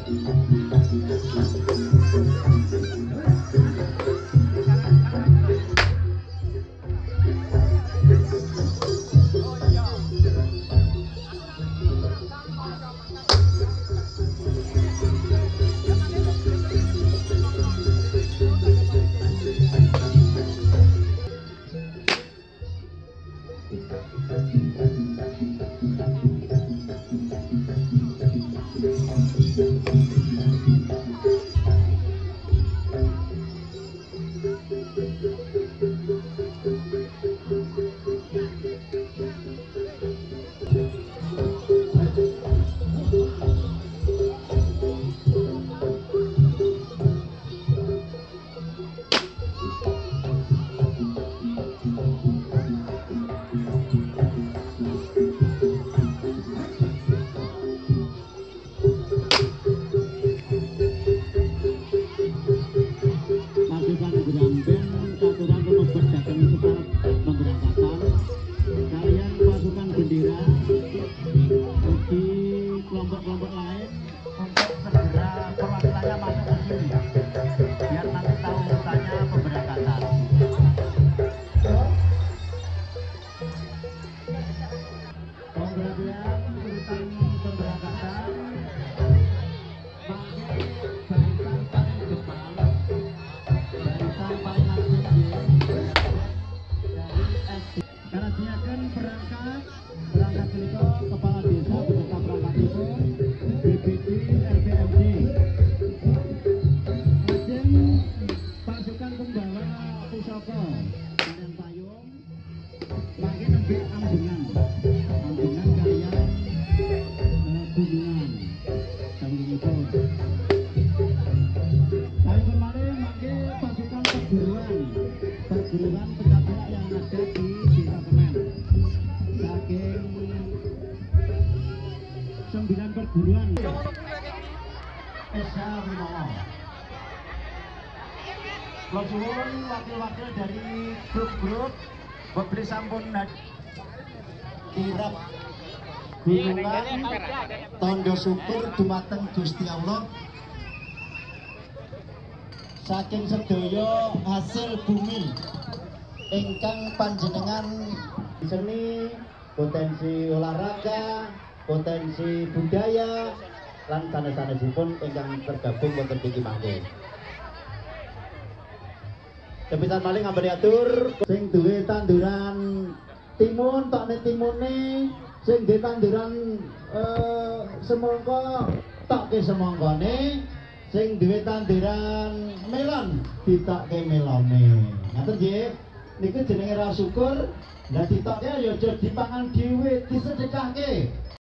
kelompok-kelompok lain untuk segera perwakilannya masuk ke sini biar nanti tahu urutannya pemberangkatan. Pemberangkatan urutan pemberangkatan pakai barisan paling depan, barisan paling akhir dari SD. Karena dia kan berangkat berikut kepala desa beserta perangkat itu BPD RPMD lajeng pasukan pembawa pusaka kalian payung lagi nembe ambungan kalian gunungan tanggunipun kali kemarin mangke pasukan perguruan pencapaian yang ada di Desa Kemen saking 9 perguruan Esa Wimawa. Kalau suwun wakil-wakil dari grup-grup bebeli sampun kirap gunungan tondo syukur dumateng Gusti Allah saking sedaya hasil bumi ingkang panjenengan seni potensi olahraga potensi budaya lan sanes-sanesipun ingkang tergabung wonten iki mangke. Kepisan malih ngambari atur sing duwe tanduran timun tokne timune, sing duwe tanduran semangka tokke semangkane, sing duwe tanduran melon ditokke melone. Ngaten nggih. Niku jenenge rasa syukur. Lah ditokke ya aja dipangan dhewe, disedekahke.